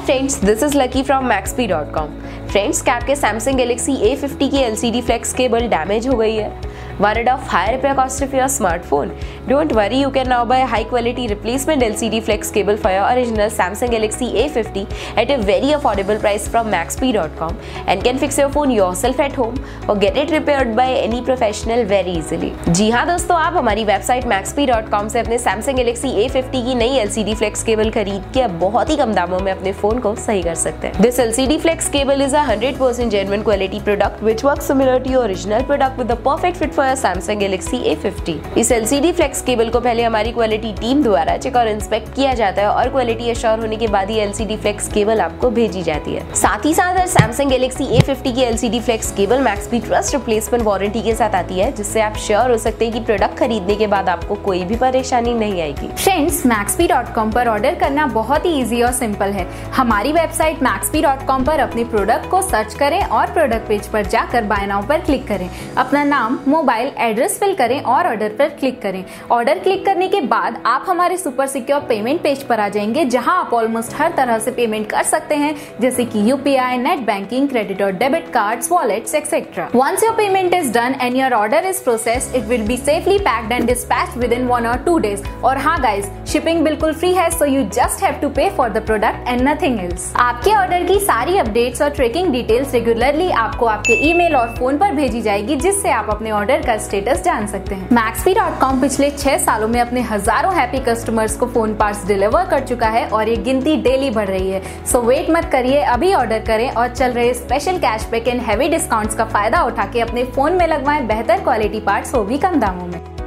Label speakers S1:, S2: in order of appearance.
S1: Friends, this is Lucky from maxp.com। Friends, क्या आपके Samsung Galaxy A50 की LCD flex cable damage हो गई है? Worried of high repair cost of your smartphone? Don't worry, you can now buy high quality replacement LCD flex cable for your original Samsung Galaxy A50 at a very affordable price from maxp.com and can fix your phone yourself at home or get it repaired by any professional very easily। जी हाँ दोस्तों, आप हमारी website maxp.com से अपने Samsung Galaxy A50 की नई LCD flex cable खरीद के अब बहुत ही कम दामों में अपने फोन को सही कर सकते हैं। This LCD flex cable is a 100% genuine quality product which works similar to your original product with a perfect fit for Samsung Galaxy A50। इस LCD फ्लेक्स केबल को पहले हमारी क्वालिटी टीम द्वारा चेक और इंस्पेक्ट किया जाता है और क्वालिटी एश्योर होने के बाद ही LCD फ्लेक्स केबल आपको भेजी जाती है। साथ ही साथ Samsung Galaxy A50 की LCD flex cable MaxP trust replacement warranty के साथ आती है, जिससे आप श्योर हो सकते हैं कि प्रोडक्ट खरीदने के बाद आपको कोई भी परेशानी नहीं आएगी।
S2: फ्रेंड्स, maxp.com पर ऑर्डर करना बहुत ही इजी और सिंपल है। हमारी वेबसाइट maxp.com पर अपने प्रोडक्ट को सर्च करें और प्रोडक्ट पेज पर जाकर बाय नाउ पर क्लिक करें। अपना नाम, मोबाइल, एड्रेस फिल करें और ऑर्डर पर क्लिक करें। ऑर्डर क्लिक करने के बाद आप हमारे सुपर सिक्योर पेमेंट पेज पर आ जाएंगे, जहां आप ऑलमोस्ट हर तरह से पेमेंट कर सकते हैं, जैसे कि UPI, नेट बैंकिंग, क्रेडिट और debit cards, wallets etcetera. Once your payment is done and your order is processed, it will be safely packed and dispatched within 1 or 2 days। और हाँ गाइज, शिपिंग बिल्कुल free है, so you just have to pay for the product and nothing else. आपके order की सारी updates और tracking details regularly आपको आपके ईमेल और फोन पर भेजी जाएगी, जिससे आप अपने ऑर्डर का स्टेटस जान सकते हैं। maxp.com पिछले 6 सालों में अपने हजारों हैप्पी कस्टमर्स को फोन पार्ट्स डिलीवर कर चुका है और ये गिनती डेली बढ़ रही है। सो वेट मत करिए, अभी ऑर्डर करें और चल रहे special cashback and heavy discounts का फायदा उठा के अपने फोन में लगवाएं बेहतर क्वालिटी पार्ट्स, वो भी कम दामों में।